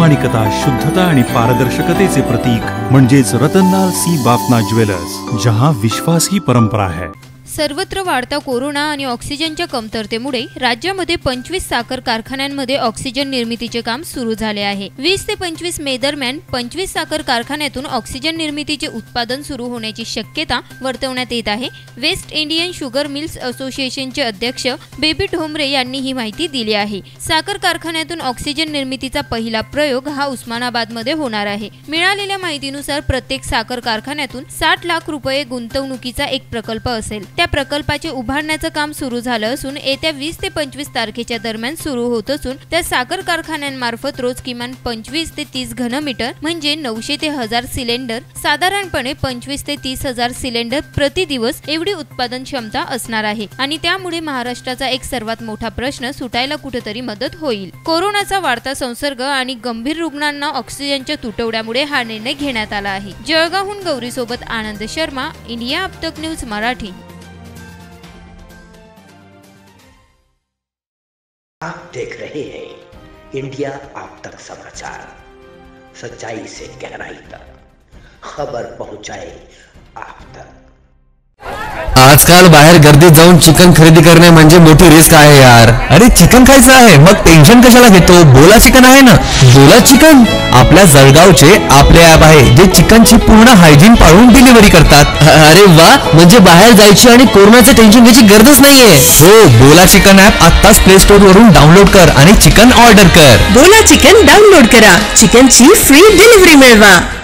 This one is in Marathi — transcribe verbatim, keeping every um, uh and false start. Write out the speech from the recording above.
प्रामाणिकता, शुद्धता आणि पारदर्शकतेचे प्रतीक म्हणजेच रतनलाल सी बाफना ज्वेलर्स, जहां विश्वास ही परंपरा है। सर्वत्र वाढता कोरोना आणि ऑक्सिजनच्या कमतरतेमुळे राज्यामध्ये पंचवीस साखर कारखान्यांमध्ये ऑक्सिजन निर्मितीचे काम सुरू झाले आहे। वीस ते पंचवीस मे दरम्यान पंचवीस साखर कारखान्यातून ऑक्सिजन निर्मितीचे उत्पादन सुरू होण्याची शक्यता वर्तवण्यात येत आहे। वेस्ट इंडियन शुगर मिल्स असोसिएशनचे अध्यक्ष बेबी ढोमरे यांनी ही माहिती दिली आहे। साखर कारखान्यातून ऑक्सिजन निर्मितीचा पहिला प्रयोग हा उस्मानाबादमध्ये होणार आहे। मिळालेल्या माहितीनुसार प्रत्येक साखर कारखान्यातून साठ लाख रुपये गुंतवणुकीचा एक प्रकल्प असेल। त्या प्रकल्पाचे उभारण्याचं काम सुरू झालं असून येत्या वीस ते पंचवीस तारखेच्या दरम्यान सुरू होत असून त्या साखर कारखान्यांमार्फत रोज किमान पंचवीस ते तीस घनमीटर म्हणजे नऊशे ते हजार सिलेंडर, साधारणपणे पंचवीस ते तीस हजार सिलेंडर प्रति दिवस एवढी उत्पादन क्षमता असणार आहे आणि त्यामुळे महाराष्ट्राचा एक सर्वात मोठा प्रश्न सुटायला कुठेतरी मदत होईल। कोरोनाचा वाढता संसर्ग आणि गंभीर रुग्णांना ऑक्सिजनच्या तुटवड्यामुळे हा निर्णय घेण्यात आला आहे। जळगावहून गौरी सोबत आनंद शर्मा, इंडिया अब तक न्यूज मराठी। आप देख रहे हैं इंडिया आप तक समाचार, सच्चाई से गहराई तक खबर पहुंचाए आप तक। आजकाल बाहेर गर्दीत जाऊन चिकन खरेदी करणे म्हणजे मोठी रिस्क आहे यार। अरे चिकन खायचं आहे मग टेन्शन कशाला घेतो, बोला चिकन आहे ना। बोला चिकन आपल्या जळगावचे आपले ॲप आहे जे चिकनची पूर्ण हायजीन पाळून डिलिव्हरी करतात। अरे वा, म्हणजे बाहेर जायची आणि कोरोनाचं टेन्शन घ्यायची गरजच नाहीये। हो, बोला चिकन ॲप आत्ताच प्ले स्टोर वरून डाउनलोड कर आणि चिकन ऑर्डर कर। बोला चिकन डाउनलोड करा, चिकनची फ्री डिलिव्हरी मिळवा।